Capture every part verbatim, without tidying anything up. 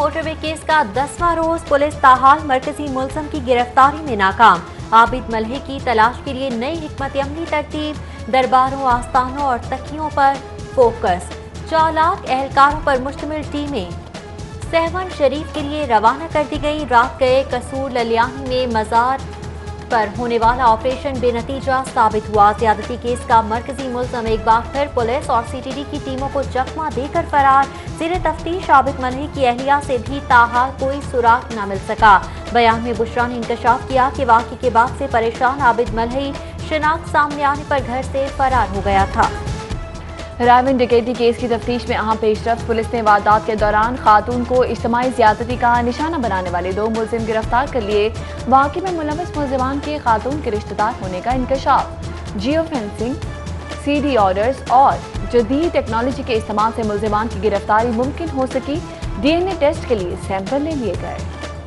Motor way case का दसवां रोज police ताहाल मरकजी मुलजम की गिरफ्तारी में नाकाम। आबिद मलही की तलाश के लिए नई हिकमत अमली तरतीब, दरबारों, आस्थानों और तकियों पर फोकस। चालाक एहलकारों पर मुश्तमिल टीमें सहवन शरीफ के लिए रवाना कर दी गई। रात गए कसूर ललियानी में मजार पर होने वाला ऑपरेशन बेनतीजा साबित हुआ। ज्यादती केस का मरकजी मुलजम एक बार फिर पुलिस और सी टी डी की टीमों को चकमा देकर फरार। ज़ेरे तफ्तीश आबिद मलही की अहलिया से भी ताहाल कोई सुराग न मिल सका। बयान में बुशरा ने इंकशाफ किया कि वाक़े के बाद से परेशान आबिद मलही शिनाख्त सामने आने पर घर से फरार हो गया था। रायवन डकैती केस की तफ्तीश में अहम पेशरफ्त। पुलिस ने वारदात के दौरान खातून को इज्तिमाई ज़्यादती का निशाना बनाने वाले दो मुलजिम गिरफ्तार कर लिए। वाक़े में मुलव्वस मुलजिमान के खातून के रिश्तेदार होने का इंकशाफ। Geo fencing, C D orders और जदीद टेक्नोलॉजी के इस्तेमाल से मुलजिमान की गिरफ्तारी मुमकिन हो सकी। डी एन ए टेस्ट के लिए सैंपल ले लिए गए।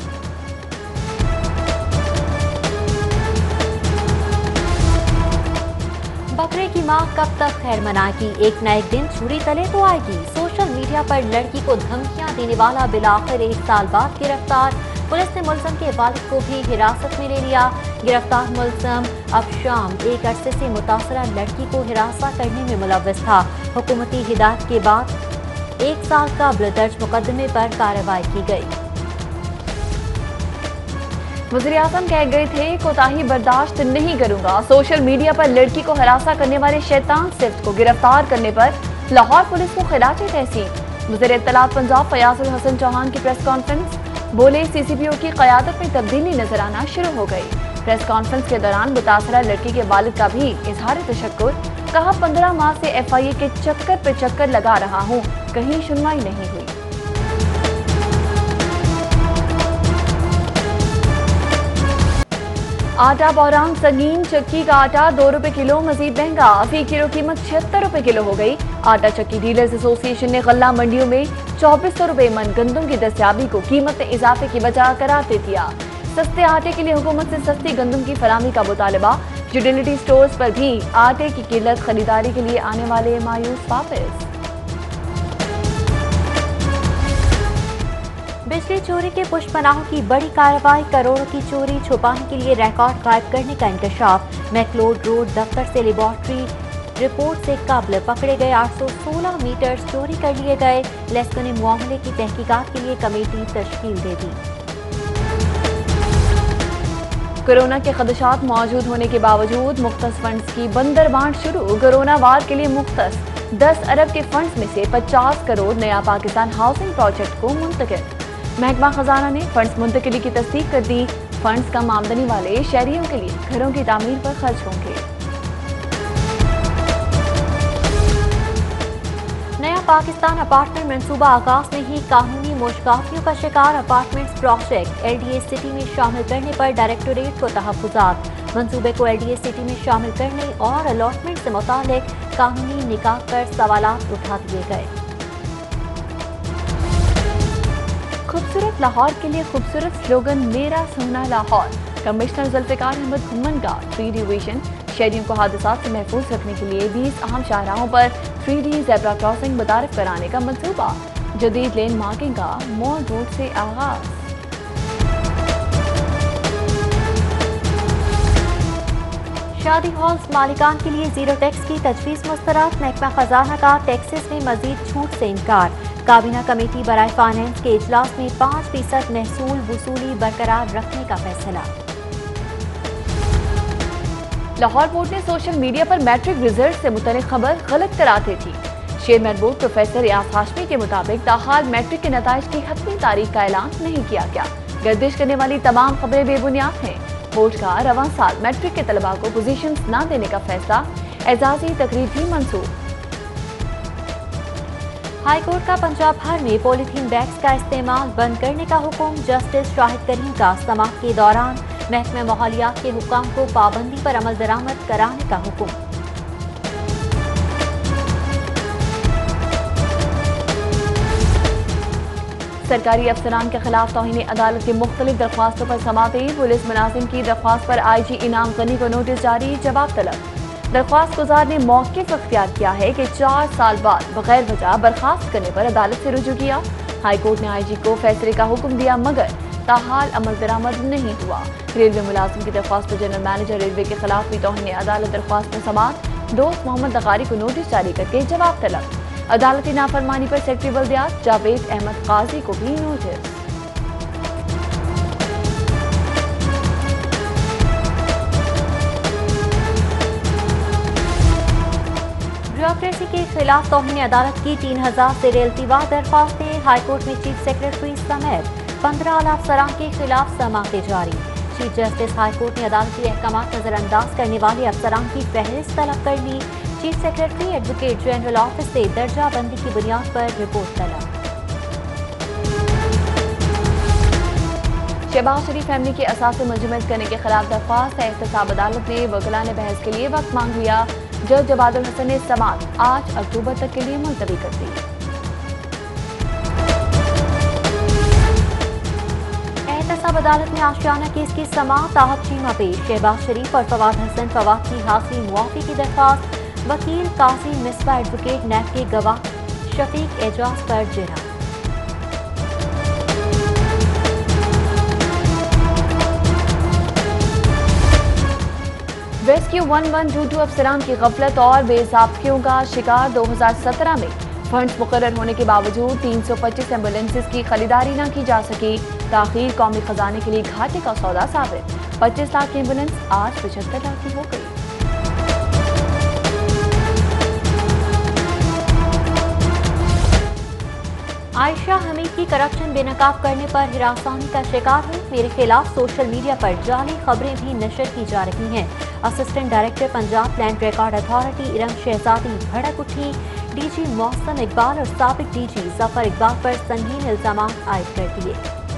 बकरे की मां कब तक खैर मनाएगी? एक न एक दिन छुरी तले तो आएगी। सोशल मीडिया पर लड़की को धमकियां देने वाला बिलाखिर एक साल बाद गिरफ्तार। पुलिस ने मुलजम के वालिद को भी हिरासत में ले लिया। गिरफ्तार मुलजम अब शाम एक अरसे से मुतासरा लड़की को हिरासत करने में मुलव्वस था। हुकूमती हिदायत के बाद एक साल कबल दर्ज मुकदमे पर कार्रवाई की गई। वज़ीर आज़म कह गए थे, कोताही बर्दाश्त नहीं करूंगा। सोशल मीडिया पर लड़की को हरासा करने वाले शैतान सिफ्त को गिरफ्तार करने पर लाहौर पुलिस को खिराज तहसीन। वज़ीर इत्तलात पंजाब फयाज उल हसन चौहान की प्रेस कॉन्फ्रेंस। बोले, सी सी पी ओ की क़यादत में तब्दीली नजर आना शुरू हो गई। प्रेस कॉन्फ्रेंस के दौरान मुतासरा लड़की के वालिद का भी इजहार तशक्कुर। कहा, पंद्रह माह से एफ आई ए के चक्कर पे चक्कर लगा रहा हूँ, कहीं सुनवाई नहीं हुई। आटा बौरान संगीन चक्की का आटा दो रुपए किलो मजीद महंगा। फी किलो कीमत छिहत्तर रुपए किलो हो गई। आटा चक्की डीलर्स एसोसिएशन ने गल्ला मंडियों में चौबीस सौ रुपए मन गंदम की दस्तियाबी को कीमत में इजाफे की वजह करार दे दिया। सस्ते आटे के लिए हुकूमत से सस्ती गंदम की फराहमी का मुतालबा। यूटिलिटी स्टोर्स पर भी आटे की किल्लत, खरीदारी के लिए आने वाले मायूस वापस। बिजली चोरी के पुष्पनाहों की बड़ी कार्रवाई। करोड़ों की चोरी छुपाने के लिए रिकॉर्ड गायब करने का इंकशाफ। मैकलोड रोड दफ्तर से लेबॉर्ट्री रिपोर्ट से कबल पकड़े गए आठ सौ सोलह मीटर चोरी कर लिए गए। लेस्को ने मामले की तहकीकात के लिए कमेटी तश्कील दे दी। कोरोना के खदशात मौजूद होने के बावजूद मुख्तस फंड्स की बंदर बांट शुरू। कोरोना वार के लिए मुख्तस दस अरब के फंड्स में से पचास करोड़ नया पाकिस्तान हाउसिंग प्रोजेक्ट को मुंतकिल। महकमा खजाना ने फंड्स मुंतकिली की तस्दीक कर दी। फंड्स कम आमदनी वाले शहरियों के लिए घरों की तामीर पर खर्च होंगे। नया पाकिस्तान अपार्टमेंट मंसूबा आगाज में ही कानूनी मुश्किलातों का शिकार। Apartments project L D A city में शामिल करने पर डायरेक्टोरेट को तहफ्फुजात। मंसूबे को एल डी ए सिटी में शामिल करने और अलॉटमेंट से मुतालिक कानूनी निकाह पर सवालात उठा दिए गए। खूबसूरत लाहौर के लिए खूबसूरत स्लोगन मेरा सोना लाहौर। कमिश्नर जुल्फिकार अहमद घुम्मन का थ्री डी विजन। शहरियों को हादसात से महफूज रखने के लिए बीस अहम शाहराहों पर थ्री डी ज़ेब्रा क्रॉसिंग मुतारिफ कराने का मंसूबा। जदीद लेन मार्किंग का मॉल रोड से आगाज। शादी हॉल्स मालिकान के लिए जीरो टैक्स की तजवीज़ मुस्तरद। महकमा खजाना का टैक्सेस में मजीद छूट से इनकार। काबीना कमेटी बराए फाइनेंस के इजलास में पाँच फीसद महसूल वसूली बरकरार रखने का फैसला। लाहौर बोर्ड ने सोशल मीडिया पर मैट्रिक रिजल्ट से मुतल्लिक खबर गलत करार दी थी। Chairman board professor Riaz Hashmi के मुताबिक ताहाल मैट्रिक के नताइज की हतमी तारीख का ऐलान नहीं किया गया। गर्दिश करने वाली तमाम खबरें बेबुनियाद हैं। बोर्ड का रवां साल मैट्रिक के तलबा को पोजीशंस न देने का फैसला। एजाजी तकरीब भी मंसूर। हाई कोर्ट का पंजाब भर में पॉलीथीन बैग्स का इस्तेमाल बंद करने का हुक्म। जस्टिस शाहिद करीम का समाअत के दौरान महकमा माहौलियात के हुक्म को पाबंदी पर अमल दरामद कराने का हुक्म। सरकारी अफसरान के खिलाफ तौहीन अदालत की मुख्तलिफ दरख्वास्तों पर समाअतें। पुलिस मुलाजिम की दरख्वास्त पर आई जी इनाम गनी को नोटिस जारी। जवाब तलब। दरख्वास्त गुजार ने मौक़िफ़ अख्तियार किया है कि चार साल बाद बगैर वजह बर्खास्त करने पर अदालत से रुजू किया। हाई कोर्ट ने आई जी को फैसले का हुक्म दिया मगर ताहाल अमल दरामद नहीं हुआ। रेलवे मुलाजिम की दरख्वास्त पर जनरल मैनेजर रेलवे के खिलाफ भी तौहीन अदालत दरख्वास्त में समात। दोस्त मोहम्मद दगारी को नोटिस जारी करके जवाब तलब। अदालती नाफरमानी पर सेक्रेटरी बल्दियात जावेद अहमद काजी को भी नोटिस। ब्यूरोक्रेसी के खिलाफ तौहीन अदालत की तीन हजार से रेलतीवार दरख्वास्तें। हाईकोर्ट में चीफ सेक्रेटरी समेत पंद्रह आला अफसरान के खिलाफ समातें जारी। चीफ जस्टिस हाईकोर्ट ने अदालती अहकामात नजरअंदाज करने वाले अफसरान की फहरिस्त तलब कर ली। Chief secretary advocate general office से दर्जा बंदी की बुनियाद पर रिपोर्ट तलब। शहबाज शरीफ फैमिली के असासे मुलजमत करने के खिलाफ दरख्वास्त है। एहतसाब अदालत ने वकला ने बहस के लिए वक्त मांग लिया। जज जवादुल हसन ने समात आठ अक्टूबर तक के लिए मुलतवी कर दी। एहतसाब अदालत में आशियाना केस की समात आहत चीमा पेश। शहबाज शरीफ और फवाद हसन फवाद की हासिल मुआफी की दरख्वास्त। वकील काजी मिसबा एडवोकेट नैब के गवाह शफीक एजाज पर जिरह। Rescue one one two two अफसरान की गफलत और बेज़ाब्तियों का शिकार। दो हजार सत्रह में फंड्स मुकर्रर होने के बावजूद तीन सौ पच्चीस एम्बुलेंसेज की खरीदारी न की जा सकी। ताखीर कौमी खजाने के लिए घाटे का सौदा साबित। पच्चीस लाख की एम्बुलेंस आज पचहत्तर लाख की हो गई। आयशा हमीद की करप्शन बेनकाब करने पर हिरासानी का शिकार है। मेरे खिलाफ सोशल मीडिया पर जाली खबरें भी नशर की जा रही हैं। Assistant director Punjab land record authority Iram Shahzadi भड़क उठी। डीजी मौसम इकबाल और साबिक डीजी जफर इकबाल पर संगीन इल्जाम आयद कर दिए।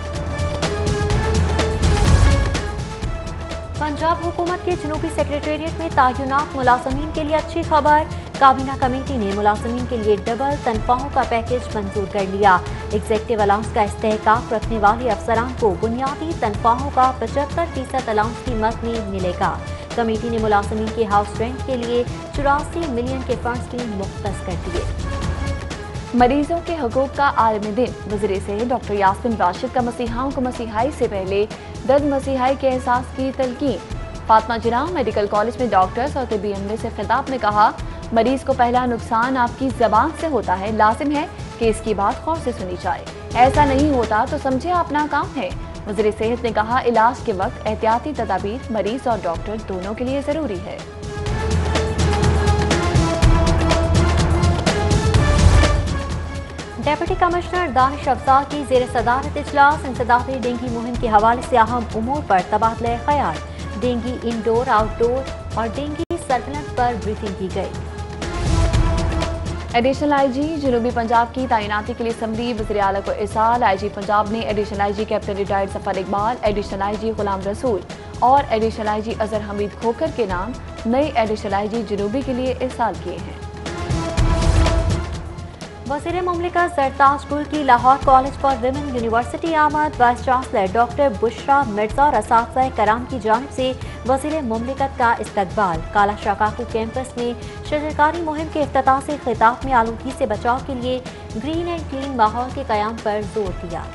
पंजाब हुकूमत के जनूबी सेक्रेटेरिएट में तैनात मुलाजमीन के लिए अच्छी खबर। काबीना कमेटी ने मुलाजमीन के लिए डबल तनख्वाहों का पैकेज मंजूर कर लिया। एग्जेक्टिव अलाउंस का इस्तेहकाक रखने वाले अफसरान को बुनियादी तनख्वाहों का पचहत्तर फीसद अलाउंस की मद में मिलेगा। कमेटी ने मुलाजमीन के हाउस रेंट के लिए चौरासी मिलियन के फंड्स भी मुख्तस कर दिए। मरीजों के हकूक का आलमी दिन। वज़ीर सेहत डॉक्टर यास्मीन राशिद का मसीहाओं को मसीहाई से पहले दर्द मसीहाई के एहसास की तलकीन। फातिमा जिन्ना मेडिकल कॉलेज में डॉक्टर्स और तिब्बी अमले से खिताब में कहा, मरीज को पहला नुकसान आपकी जबान से होता है। लाजिम है कि इसकी बात गौर से सुनी जाए। ऐसा नहीं होता तो समझे अपना काम है। वज़ीर सेहत ने कहा, इलाज के वक्त एहतियाती तदाबीर मरीज और डॉक्टर दोनों के लिए जरूरी है। डेप्यूटी कमिश्नर दानिश अफजाल की जेर सदारत इजलास। इंसदादी डेंगी मुहिम के हवाले से अहम उमूर पर तबादला ख्याल। डेंगी इंडोर आउटडोर और डेंगी सर्विलेंस पर ब्रीफिंग की गई। एडिशनल आईजी जनूबी पंजाब की तैनाती के लिए समरी। वज़ीर आला को इरसाल। आईजी पंजाब ने additional IG captain retired Zafar Iqbal, additional IG Ghulam Rasool और एडिशनल आईजी अजहर हमीद खोकर के नाम नए एडिशनल आईजी जनूबी के लिए इरसाल किए हैं। वज़ीर मुमलिकत सरताज गुल की Lahore college for women university आमद। Vice chancellor doctor Bushra Mirza और असातिज़ा कराम की जानिब से वज़ीर मुमलिकत का इस्तकबाल। काला शाकाकू कैंपस में शजरकारी मुहिम के इफ्तिताह से खिताब में आलूगी से बचाव के लिए ग्रीन एंड क्लीन माहौल के क़याम पर जोर दिया।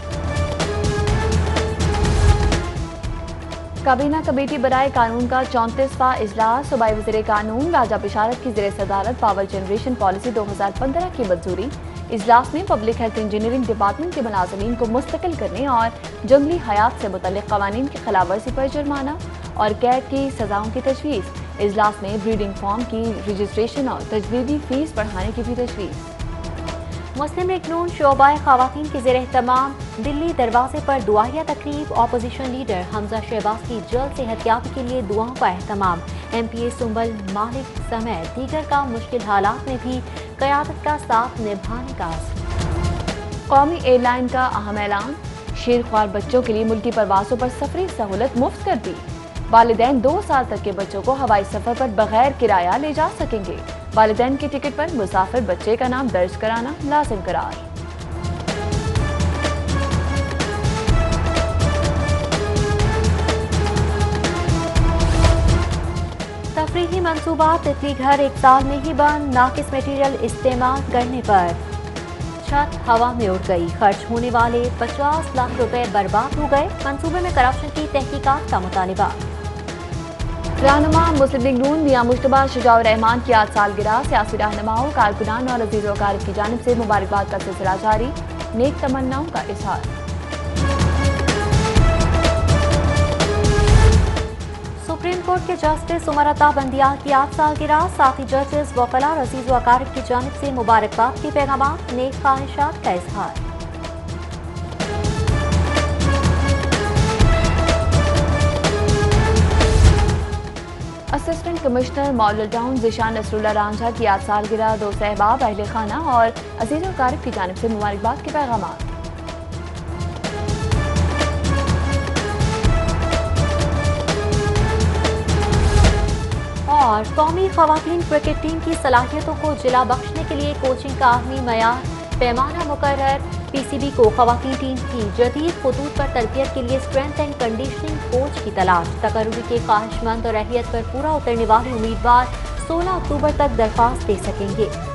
काबीना कमेटी बराए कानून का चौंतीसवां इजलास। सूबाई वज़ीर कानून राजा बिशारत की ज़ेर सदारत पावर जनरेशन पॉलिसी दो हजार पंद्रह की मंजूरी। इजलास में पब्लिक हेल्थ इंजीनियरिंग डिपार्टमेंट के मुलाजमीन को मुस्तकिल करने और जंगली हयात से मुतल्लिक़ क़वानीन की खिलाफवर्जी पर जुर्माना और कैद की सजाओं की तजवीज़। इजलास में ब्रीडिंग फार्म की रजिस्ट्रेशन और तजदीदी फीस बढ़ाने की भी तजवीज़। मुस्लिम लीग नून शोबाए ख़वातीन के ज़ेर एहतमाम दिल्ली दरवाजे पर दुआया तकरीब। ऑपोजिशन लीडर हमजा शहबाज की जल्द सेहतयाबी के लिए दुआओं का एहतमाम। M P A Sumbal Malik समेत दीगर का मुश्किल हालात में भी क़यादत का साथ निभाने का अज़्म। कौमी एयरलाइन का अहम ऐलान। शेरख्वार बच्चों के लिए मुल्की परवासों पर सफरी सहूलत मुफ्त कर दी। वालिदैन दो साल तक के बच्चों को हवाई सफर पर बगैर किराया ले जा सकेंगे। वालिदैन के टिकट पर मुसाफिर बच्चे का नाम दर्ज कराना लाजिम करार। तफरीही मंसूबा तितली घर एक साल में ही बंद। नाकिस मटीरियल इस्तेमाल करने पर छत हवा में उड़ गई। खर्च होने वाले पचास लाख रुपए बर्बाद हो गए। मंसूबे में करप्शन की तहकीकात का मुतालिबा। रहनुमा मुस्लिम लीग नून मियां मुश्तबा शुजाउर रहमान की आज सालगिरह। सियासी रहनुमाओं, कारकुनान और अजीज वकारिब की जानिब से मुबारकबाद का सिलसिला जारी। नेक तमन्नाओं का इजहार। सुप्रीम कोर्ट के जस्टिस उमर अता बंदियाल की आज सालगिरह। साथी जजेस, वकला और अजीज वकारिब की जानिब से मुबारकबाद के पैगामात, नेक ख्वाहिशात का इजहार। Assistant commissioner model town Zeeshan Nasrullah Ranjha की आज सालगिरह। दो सहबाब, अहले खाना और अजीज वकारिब की जानिब से मुबारकबाद के पैगामात। और कौमी खवातीन क्रिकेट टीम की सलाहियतों को जिला बख्शने के लिए कोचिंग का आलमी मयार पैमाना मुकर्रर। पीसीबी को खवातीन टीम की जदीद खतूत पर तरबियत के लिए स्ट्रेंथ एंड कंडीशनिंग कोच की तलाश। तकर्रुरी के ख्वाहिशमंद और अहलियत पर पूरा उतरने वाले उम्मीदवार सोलह अक्टूबर तक दरख्वास्त दे सकेंगे।